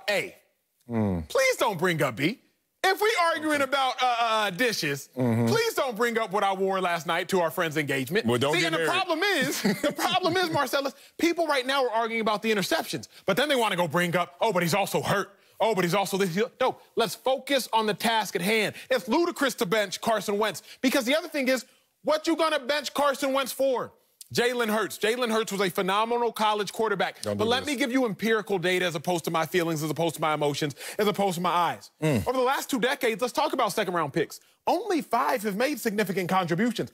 up A. Please don't bring up B. If we arguing about dishes, please don't bring up what I wore last night to our friend's engagement. Well, don't See, get and the problem is, Marcellus, people right now are arguing about the interceptions, but then they want to go bring up, oh, but he's also hurt. Oh, but he's also this. No, let's focus on the task at hand. It's ludicrous to bench Carson Wentz because the other thing is, what you gonna bench Carson Wentz for? Jalen Hurts. Jalen Hurts was a phenomenal college quarterback. But let me give you empirical data as opposed to my feelings, as opposed to my emotions, as opposed to my eyes. Over the last 2 decades, let's talk about second-round picks. Only 5 have made significant contributions.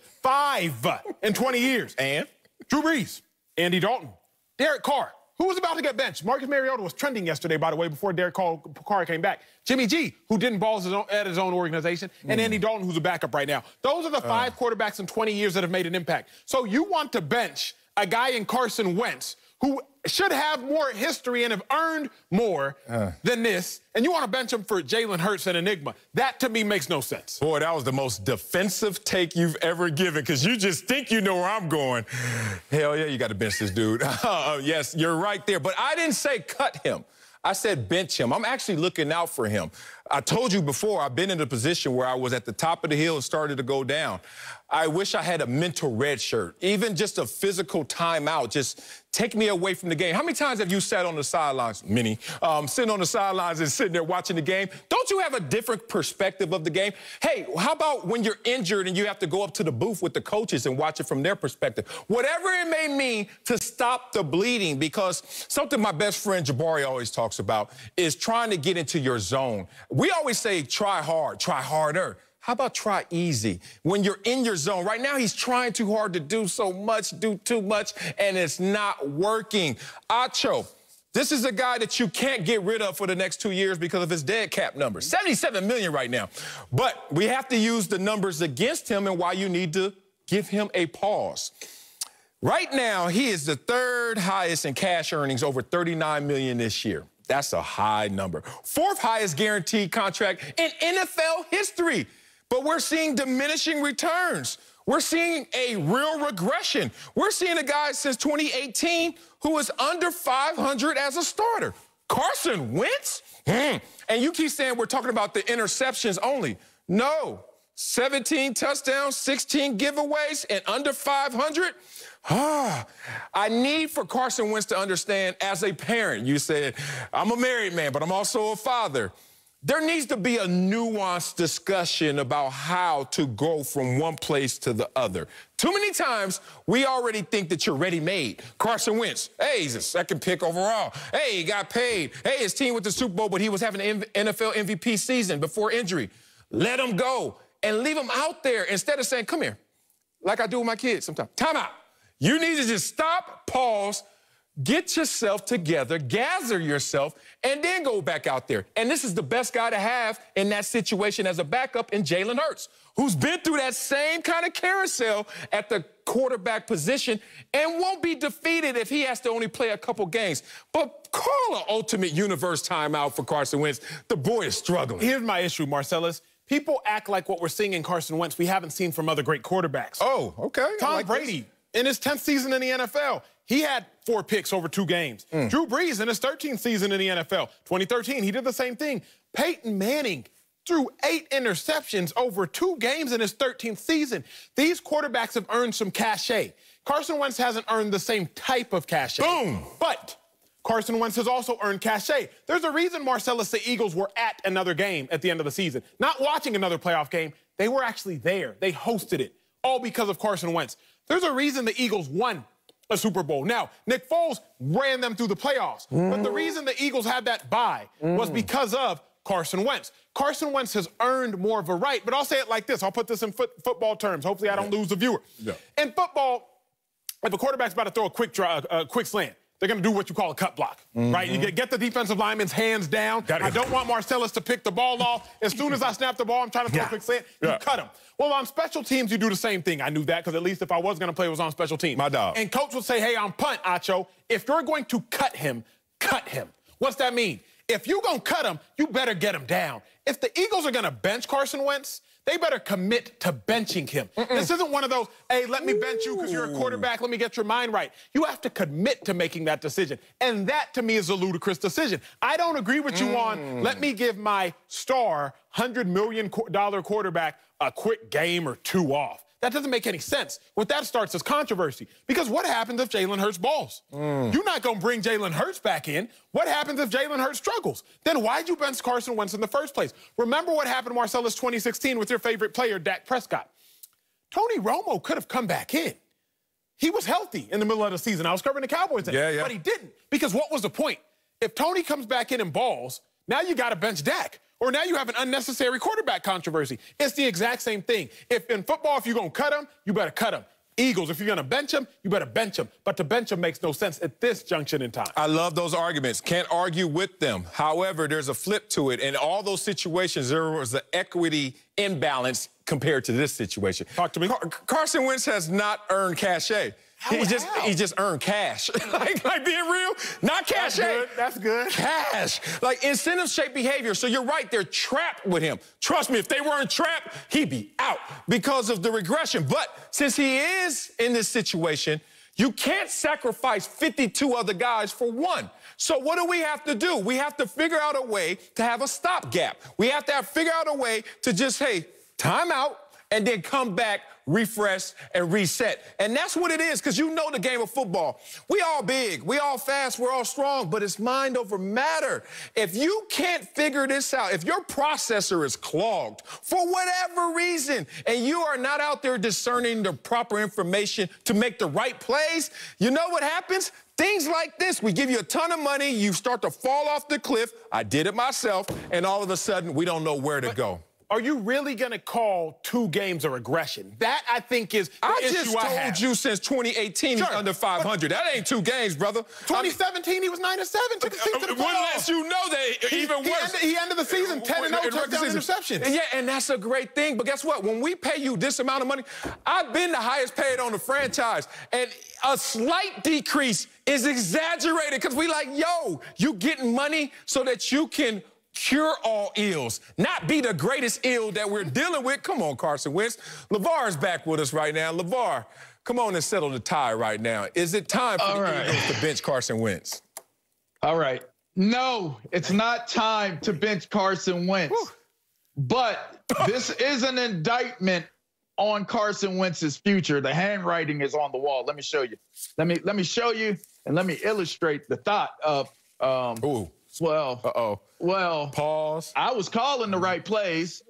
5 in 20 years. And? Drew Brees, Andy Dalton, Derek Carr. Who was about to get benched? Marcus Mariota was trending yesterday, by the way, before Derek Carr came back. Jimmy G, who didn't ball at his own organization, and Andy Dalton, who's a backup right now. Those are the 5 quarterbacks in 20 years that have made an impact. So you want to bench a guy in Carson Wentz who should have more history and have earned more than this, and you want to bench him for Jalen Hurts, an enigma. That, to me, makes no sense. Boy, that was the most defensive take you've ever given, because you just think you know where I'm going. Hell yeah, you got to bench this dude. Yes, you're right there. But I didn't say cut him. I said bench him. I'm actually looking out for him. I told you before, I've been in a position where I was at the top of the hill and started to go down. I wish I had a mental red shirt, even just a physical timeout. Just take me away from the game. How many times have you sat on the sidelines? Many. Sitting on the sidelines and sitting there watching the game. Don't you have a different perspective of the game? Hey, how about when you're injured and you have to go up to the booth with the coaches and watch it from their perspective? Whatever it may mean to stop the bleeding, because something my best friend Jabari always talks about is trying to get into your zone. We always say try hard, try harder. How about try easy? When you're in your zone. Right now, he's trying too hard to do so much, do too much, and it's not working. Acho, this is a guy that you can't get rid of for the next 2 years because of his dead cap number. $77 million right now. But we have to use the numbers against him and why you need to give him a pause. Right now, he is the 3rd highest in cash earnings, over $39 million this year. That's a high number. 4th highest guaranteed contract in NFL history. But we're seeing diminishing returns. We're seeing a real regression. We're seeing a guy since 2018 who is under 500 as a starter. Carson Wentz? And you keep saying we're talking about the interceptions only. No. 17 touchdowns, 16 giveaways, and under 500? I need for Carson Wentz to understand, as a parent, you said, I'm a married man, but I'm also a father. There needs to be a nuanced discussion about how to go from one place to the other. Too many times, we already think that you're ready-made. Carson Wentz, hey, he's a 2nd pick overall. Hey, he got paid. Hey, his team went to the Super Bowl, but he was having an NFL MVP season before injury. Let him go and leave him out there instead of saying, come here, like I do with my kids sometimes. Time out. You need to just stop, pause, get yourself together, gather yourself, and then go back out there. And this is the best guy to have in that situation as a backup in Jalen Hurts, who's been through that same kind of carousel at the quarterback position and won't be defeated if he has to only play a couple games. But call an ultimate universe timeout for Carson Wentz. The boy is struggling. Here's my issue, Marcellus. People act like what we're seeing in Carson Wentz we haven't seen from other great quarterbacks. Oh, okay. Tom Brady, in his 10th season in the NFL, he had 4 picks over 2 games. Drew Brees in his 13th season in the NFL, 2013, he did the same thing. Peyton Manning threw 8 interceptions over 2 games in his 13th season. These quarterbacks have earned some cachet. Carson Wentz hasn't earned the same type of cachet. Boom! But Carson Wentz has also earned cachet. There's a reason, Marcellus, the Eagles were at another game at the end of the season. Not watching another playoff game. They were actually there. They hosted it, all because of Carson Wentz. There's a reason the Eagles won a Super Bowl. Now, Nick Foles ran them through the playoffs. But the reason the Eagles had that bye was because of Carson Wentz. Carson Wentz has earned more of a right, but I'll say it like this. I'll put this in football terms. Hopefully I don't lose the viewer. In football, if a quarterback's about to throw a quick slant, they're going to do what you call a cut block, right? You get the defensive lineman's hands down. I don't want Marcellus to pick the ball off. As soon as I snap the ball, I'm trying to throw a quick slant, you cut him. Well, on special teams, you do the same thing. I knew that because at least if I was going to play, it was on special teams. My dog. And coach would say, hey, on punt, Acho, if you're going to cut him, cut him. What's that mean? If you're going to cut him, you better get him down. If the Eagles are going to bench Carson Wentz, They better commit to benching him. This isn't one of those, hey, let me bench you because you're a quarterback, let me get your mind right. You have to commit to making that decision. And that, to me, is a ludicrous decision. I don't agree with you on, let me give my star $100 million quarterback a quick game or two off. That doesn't make any sense. What that starts is controversy. Because what happens if Jalen Hurts balls? You're not going to bring Jalen Hurts back in. What happens if Jalen Hurts struggles? Then why'd you bench Carson Wentz in the first place? Remember what happened, Marcellus, 2016 with your favorite player, Dak Prescott. Tony Romo could have come back in. He was healthy in the middle of the season. I was covering the Cowboys then. Yeah. But he didn't. Because what was the point? If Tony comes back in and balls, now you got to bench Dak. Or now you have an unnecessary quarterback controversy. It's the exact same thing. If in football, if you're going to cut him, you better cut him. Eagles, if you're going to bench him, you better bench him. But to bench him makes no sense at this junction in time. I love those arguments. Can't argue with them. However, there's a flip to it. In all those situations, there was an equity imbalance compared to this situation. Talk to me. Carson Wentz has not earned cachet. He just earned cash. like being real, not cachet. That's good. Cash. Like incentive shaped behavior. So you're right, they're trapped with him. Trust me, if they weren't trapped, he'd be out because of the regression. But since he is in this situation, you can't sacrifice 52 other guys for one. So what do we have to do? We have to figure out a way to have a stopgap. We have to figure out a way to just, hey, time out, and then come back, refresh, and reset. And that's what it is, because you know the game of football. We all big, we all fast, we're all strong, but it's mind over matter. If you can't figure this out, if your processor is clogged for whatever reason, and you are not out there discerning the proper information to make the right plays, you know what happens? Things like this, we give you a ton of money, you start to fall off the cliff. I did it myself, and all of a sudden, we don't know where to go. Are you really going to call 2 games a regression? That, I think, is the issue I have. I just told you since 2018 he's under 500. That ain't 2 games, brother. 2017, he was 9-7. Took the season to the playoffs. Unless you know that even worse. He ended the season 10-0, touchdown interceptions. Yeah, and that's a great thing. But guess what? When we pay you this amount of money, I've been the highest paid on the franchise. And a slight decrease is exaggerated because we like, yo, you getting money so that you can cure all ills, not be the greatest ill that we're dealing with. Come on, Carson Wentz. LeVar is back with us right now. LeVar, come on and settle the tie right now. Is it time for the Eagles to bench Carson Wentz? All right. No, it's not time to bench Carson Wentz. Whew. But this is an indictment on Carson Wentz's future. The handwriting is on the wall. Let me show you. Let me show you, and let me illustrate the thought of Well, pause. I was calling the right plays.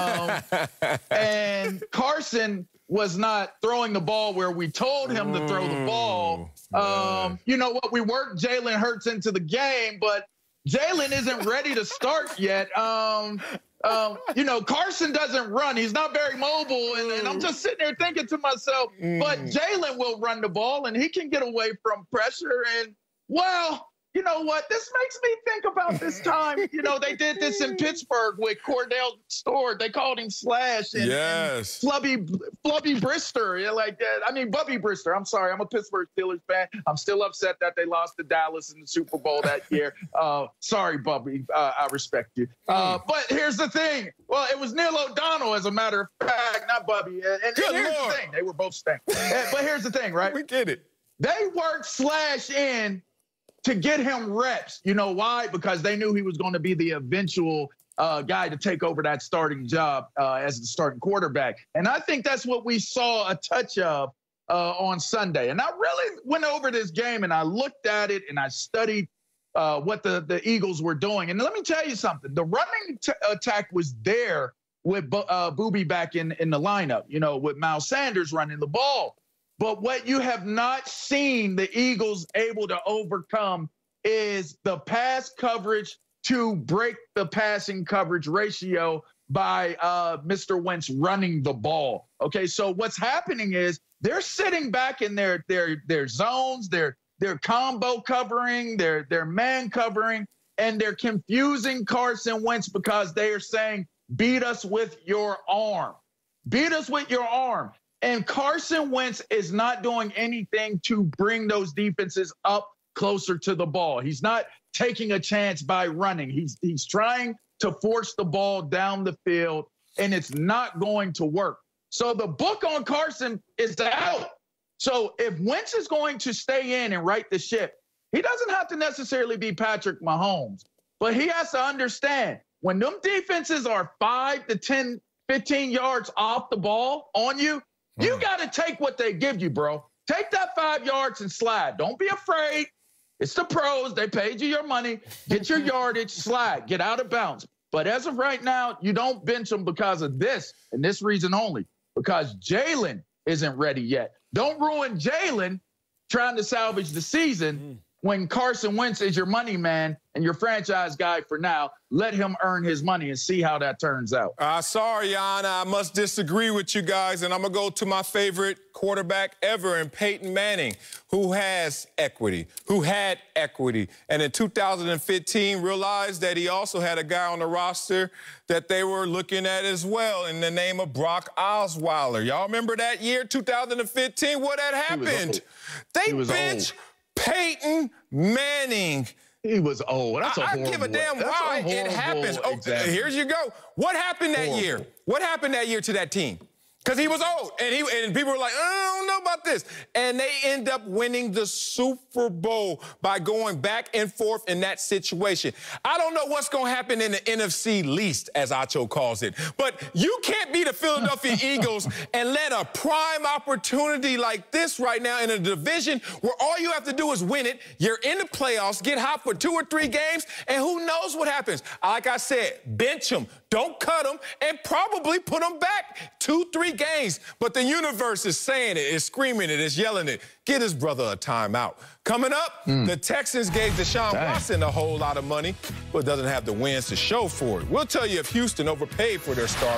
And Carson was not throwing the ball where we told him to throw the ball. You know what? We worked Jalen Hurts into the game, but Jalen isn't ready to start yet. You know, Carson doesn't run. He's not very mobile. And I'm just sitting there thinking to myself, but Jalen will run the ball and he can get away from pressure. And, well, you know what? This makes me think about this time. You know, they did this in Pittsburgh with Cordell Stewart. They called him Slash and Flubby Brister. Yeah, like that. I mean, Bubby Brister. I'm sorry. I'm a Pittsburgh Steelers fan. I'm still upset that they lost to Dallas in the Super Bowl that year. Sorry, Bubby. I respect you. But here's the thing. Well, it was Neil O'Donnell, as a matter of fact, not Bubby. And here's the thing. They were both stank. But here's the thing, right? We get it. They worked Slash in to get him reps. You know why? Because they knew he was going to be the eventual guy to take over that starting job as the starting quarterback. And I think that's what we saw a touch of on Sunday. And I really went over this game and I looked at it and I studied what the Eagles were doing. And let me tell you something. The running attack was there with Booby back in the lineup, you know, with Miles Sanders running the ball. But what you have not seen the Eagles able to overcome is the pass coverage to break the passing coverage ratio by Mr. Wentz running the ball. Okay, so what's happening is they're sitting back in their zones, their combo covering, their man covering, and they're confusing Carson Wentz because they are saying, beat us with your arm. Beat us with your arm. And Carson Wentz is not doing anything to bring those defenses up closer to the ball. He's not taking a chance by running. He's trying to force the ball down the field. and it's not going to work. So the book on Carson is out. So if Wentz is going to stay in and right the ship, he doesn't have to necessarily be Patrick Mahomes, but he has to understand when them defenses are 5 to 10, 15 yards off the ball on you, you got to take what they give you, bro. Take that 5 yards and slide. Don't be afraid. It's the pros. They paid you your money. Get your yardage, slide, get out of bounds. But as of right now, you don't bench them because of this and this reason only, because Jalen isn't ready yet. Don't ruin Jalen trying to salvage the season when Carson Wentz is your money man and your franchise guy for now. Let him earn his money and see how that turns out. Sorry, Jan, I must disagree with you guys, and I'm going to go to my favorite quarterback ever in Peyton Manning, who has equity, who had equity, and in 2015 realized that he also had a guy on the roster that they were looking at as well in the name of Brock Osweiler. Y'all remember that year, 2015? What had happened? They benched Peyton Manning. He was old. That's a horrible. I give a damn why it happens. Oh, here you go. What happened that year? What happened that year to that team? Because he was old, and people were like, I don't know about this. And they end up winning the Super Bowl by going back and forth in that situation. I don't know what's going to happen in the NFC least, as Acho calls it. But you can't be the Philadelphia Eagles and let a prime opportunity like this right now in a division where all you have to do is win it. You're in the playoffs, get hot for 2 or 3 games, and who knows what happens. Like I said, bench them, don't cut them, and probably put them back 2, 3 games, but the universe is saying it, it's screaming it, it's yelling it. Get his brother a timeout. Coming up, the Texans gave Deshaun Watson a whole lot of money, but doesn't have the wins to show for it. We'll tell you if Houston overpaid for their star